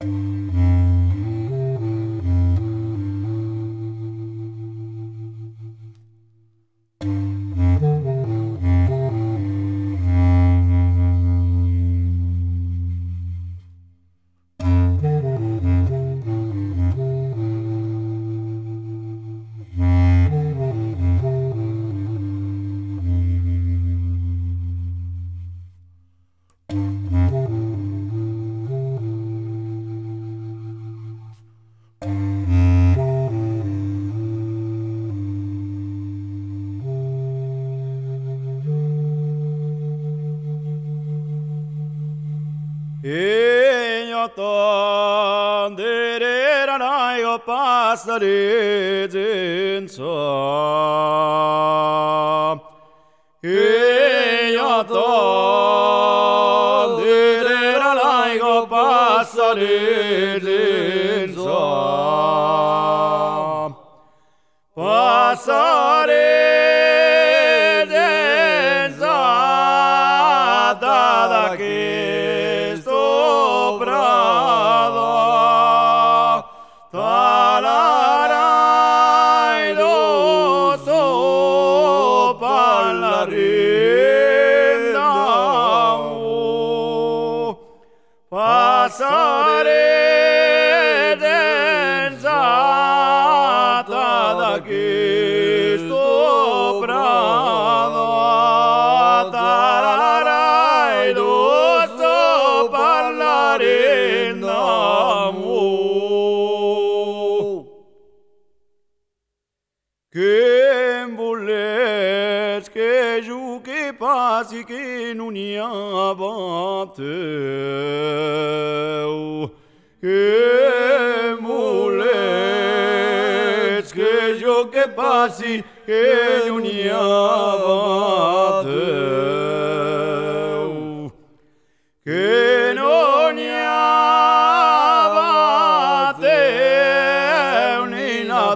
Passare senza e io dire la laico passare senza passare senza da che sto bravo passare densata da che sto bravo tararai lo sto parlare in amore che volessi che giù che passi che non ne abate che volessi che giù che passi che non ne abate che non ne abate ni la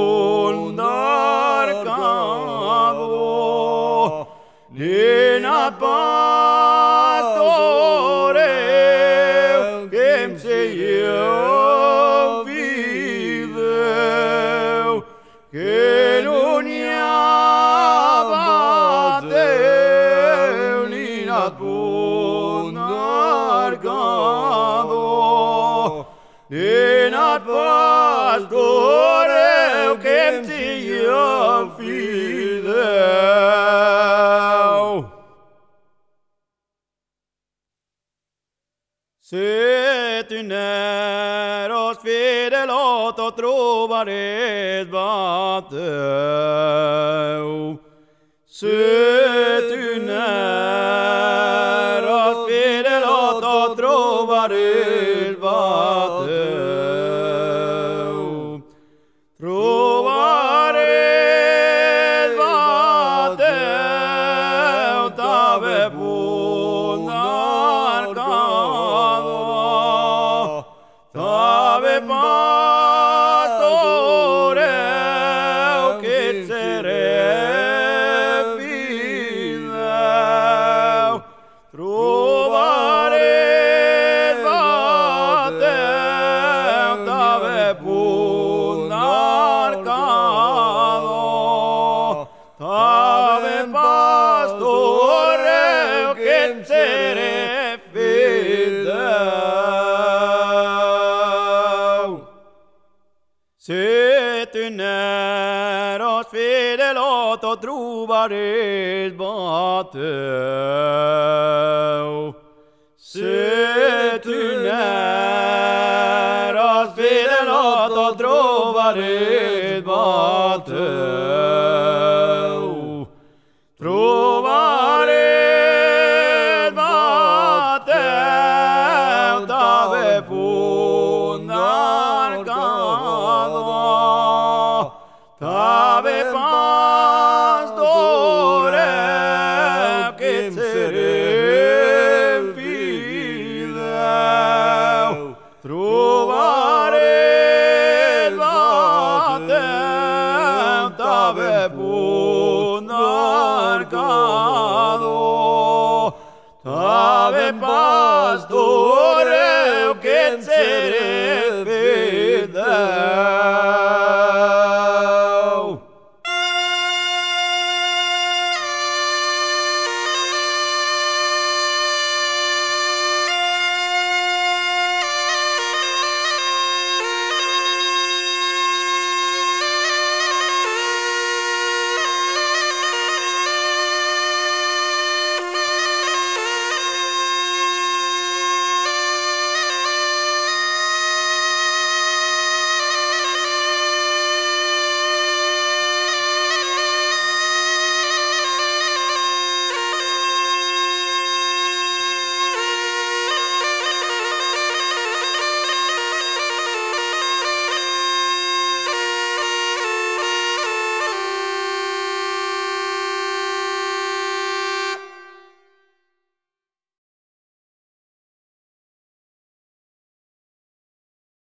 Nina pastore che se io vivo che non ne abate Nina punargado Nina pastore che se io vivo se tu n'ero fidelo to trovare sbatteo se tu n'ero fidelo to trovare sbatteo trovare sbatteo t'ave Ave pastore che sere fidel trovare vate t'ave punarcado t'ave pastore che sere fidel se tu n'ero fidelo to trovare sbatteo se tu n'ero fidelo to trovare sbatteo trovare sbatteo t'ave pure